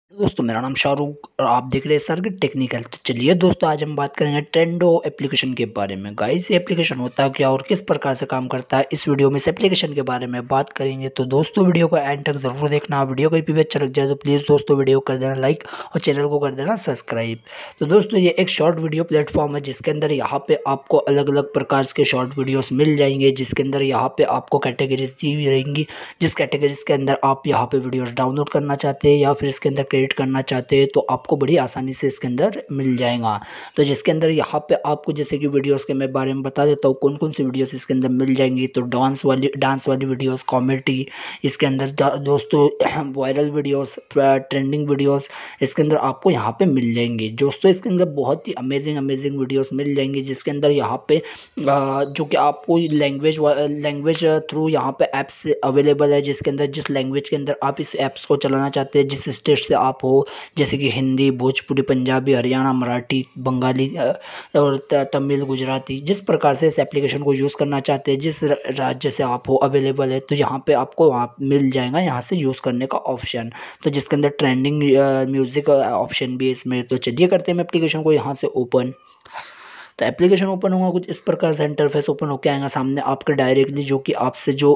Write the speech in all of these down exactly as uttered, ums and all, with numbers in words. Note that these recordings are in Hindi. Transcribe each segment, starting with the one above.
दोस्तों मेरा नाम शाहरुख और आप देख रहे हैं सर की टेक्निकल। तो चलिए दोस्तों, आज हम बात करेंगे ट्रेंडो एप्लीकेशन के बारे में। गाइस, ये एप्लीकेशन होता है क्या और किस प्रकार से काम करता है, इस वीडियो में इस एप्लीकेशन के बारे में बात करेंगे। तो दोस्तों वीडियो को एंड तक जरूर देखना। वीडियो को भी अच्छा लग जाए तो प्लीज़ दोस्तों वीडियो कर देना लाइक और चैनल को कर देना सब्सक्राइब। तो दोस्तों ये एक शॉर्ट वीडियो प्लेटफॉर्म है जिसके अंदर यहाँ पे आपको अलग अलग प्रकार के शॉर्ट वीडियोस मिल जाएंगे, जिसके अंदर यहाँ पे आपको कैटेगरीज दी हुई रहेंगी। जिस कैटेगरीज के अंदर आप यहाँ पे वीडियोस डाउनलोड करना चाहते हैं या फिर इसके अंदर क्रिएट करना चाहते हैं तो आपको बड़ी आसानी से इसके अंदर मिल जाएगा। तो जिसके अंदर यहाँ पे आपको जैसे कि वीडियोस के मैं बारे में बता देता हूँ कौन कौन सी वीडियोस इसके अंदर मिल जाएंगी। तो डांस वाली डांस वाली वीडियोस, कॉमेडी, इसके अंदर दोस्तों वायरल वीडियोस, ट्रेंडिंग वीडियोस इसके अंदर आपको यहाँ पे मिल जाएंगी। दोस्तों इसके अंदर बहुत ही अमेजिंग अमेजिंग वीडियोस मिल जाएंगी, जिसके अंदर यहाँ पे जो कि आपको लैंग्वेज लैंग्वेज थ्रू यहाँ पे ऐप्स अवेलेबल है, जिसके अंदर जिस लैंग्वेज के अंदर आप इस ऐप्स को चलाना चाहते हैं, जिस स्टेट से आप हो, जैसे कि हिंदी, भोजपुरी, पंजाबी, हरियाणा, मराठी, बंगाली और तमिल, गुजराती, जिस प्रकार से इस एप्लीकेशन को यूज़ करना चाहते हैं, जिस राज्य से आप हो अवेलेबल है, तो यहाँ पे आपको वहाँ मिल जाएगा यहाँ से यूज़ करने का ऑप्शन। तो जिसके अंदर ट्रेंडिंग म्यूज़िक ऑप्शन भी है इसमें। तो चलिए करते हैं एप्लीकेशन को यहाँ से ओपन। तो एप्लीकेशन ओपन होगा, कुछ इस प्रकार से इंटरफेस ओपन होकर आएगा सामने आपके डायरेक्टली, जो कि आपसे जो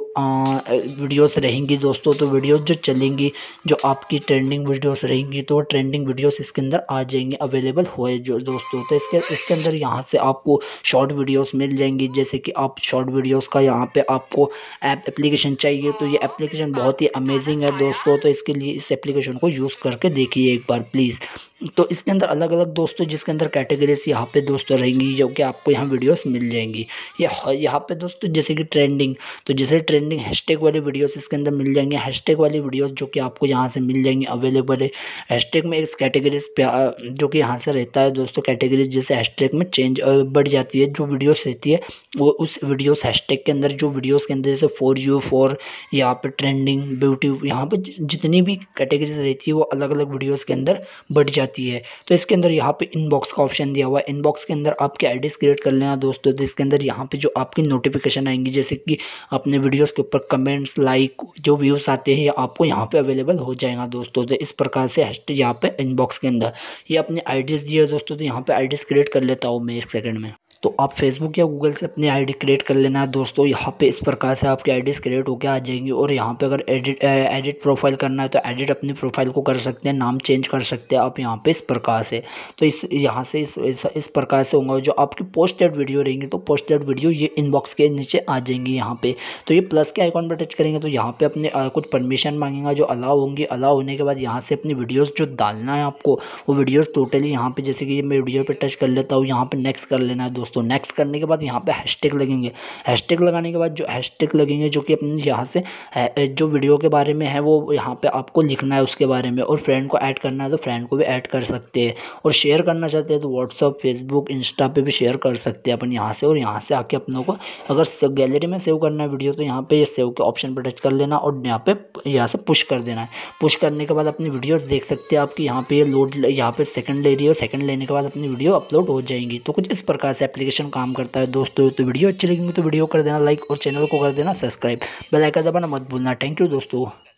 वीडियोस रहेंगी दोस्तों, तो वीडियोस जो चलेंगी, जो आपकी ट्रेंडिंग वीडियोस रहेंगी, तो ट्रेंडिंग वीडियोस इसके अंदर आ जाएंगी अवेलेबल होए जो दोस्तों। तो इसके इसके अंदर यहाँ से आपको शॉर्ट वीडियोस मिल जाएंगी, जैसे कि आप शॉर्ट वीडियोस का यहाँ पे आपको ऐप एप्लीकेशन चाहिए तो ये एप्लीकेशन बहुत ही अमेजिंग है दोस्तों। तो इसके लिए इस एप्लीकेशन को यूज़ करके देखिए एक बार प्लीज़। तो इसके अंदर अलग अलग दोस्तों, जिसके अंदर कैटेगरीज यहाँ पे दोस्तों रहेंगी, जो कि आपको यहाँ वीडियोस मिल जाएंगी। ये यहाँ पे दोस्तों जैसे कि ट्रेंडिंग, तो जैसे ट्रेंडिंग हैशटैग वाली वीडियोस इसके अंदर मिल जाएंगे। हैशटैग वाली वीडियोस जो कि आपको यहाँ से मिल जाएंगी अवेलेबल है। हैशटैग में इस कैटेगरीज पे जो कि यहाँ से रहता है दोस्तों, कैटेगरीज जैसे हैशटैग में चेंज बढ़ जाती है, जो वीडियोस रहती है वो उस वीडियोस हैशटैग के अंदर, जो वीडियोस के अंदर जैसे फॉर यू, फॉर यहाँ पे ट्रेंडिंग, ब्यूटी, यहाँ पे जितनी भी कैटेगरीज रहती है वो अलग अलग वीडियोस के अंदर बढ़ जाती है। तो इसके अंदर यहाँ पे इनबॉक्स का ऑप्शन दिया हुआ है। इनबॉक्स के अंदर आपके आईडीज क्रिएट कर लेना दोस्तों। तो इसके अंदर यहाँ पे जो आपकी नोटिफिकेशन आएंगी, जैसे कि अपने वीडियोस के ऊपर कमेंट्स, लाइक, जो व्यूज आते हैं, ये आपको यहाँ पे अवेलेबल हो जाएगा दोस्तों। तो इस प्रकार से यहाँ पे इनबॉक्स के अंदर ये अपने आईडीज दिए दोस्तों। तो यहाँ पे आईडीज क्रिएट कर लेता हूँ मैं एक सेकंड में। तो आप फेसबुक या गूगल से अपनी आईडी क्रिएट कर लेना है दोस्तों। यहाँ पे इस प्रकार से आपकी आईडीज क्रिएट होकर आ जाएंगी। और यहाँ पे अगर एडिट एडिट प्रोफाइल करना है तो एडिट अपनी प्रोफाइल को कर सकते हैं, नाम चेंज कर सकते हैं आप यहाँ पे इस प्रकार से। तो इस यहाँ से इस इस, इस प्रकार से होगा। जो आपकी पोस्टेड वीडियो रहेंगी तो पोस्टेड वीडियो ये इनबॉक्स के नीचे आ जाएंगी यहाँ पे। तो ये प्लस के आइकॉन पर टच करेंगे तो यहाँ पे अपने आ, कुछ परमिशन मांगेगा, जो अलाउ होंगी। अलाउ होने के बाद यहाँ से अपनी वीडियोज़ जो डालना है आपको, वो वीडियोज़ टोटली यहाँ पे, जैसे कि मैं वीडियो पे टच कर लेता हूँ, यहाँ पे नेक्स्ट कर लेना है दोस्तों। नेक्स्ट करने के बाद यहाँ पे हैशटैग लगेंगे। हैशटैग लगाने के बाद जो हैशटैग लगेंगे, जो कि अपने यहाँ से जो वीडियो के बारे में है वो यहाँ पे आपको लिखना है उसके बारे में। और फ्रेंड को ऐड करना है तो फ्रेंड को भी ऐड कर सकते हैं। और शेयर करना चाहते हैं तो व्हाट्सअप, फेसबुक, इंस्टा पे भी शेयर कर सकते हैं अपन यहाँ से। और यहाँ से आके अपनों को अगर गैलरी में सेव करना है वीडियो तो यहाँ पे सेव के ऑप्शन पर टच कर लेना और यहाँ पे यहाँ से पुश कर देना है। पुश करने के बाद अपनी वीडियोस देख सकते हैं आपकी यहाँ पे लोड, यहाँ पे सेकंड ले रही है। सेकंड लेने के बाद अपनी वीडियो अपलोड हो जाएंगी। तो कुछ इस प्रकार से एप्लीकेशन काम करता है दोस्तों। तो वीडियो अच्छी लगेगी तो वीडियो कर देना लाइक और चैनल को कर देना सब्सक्राइब। बेल आइकन दबाना मत भूलना। थैंक यू दोस्तों।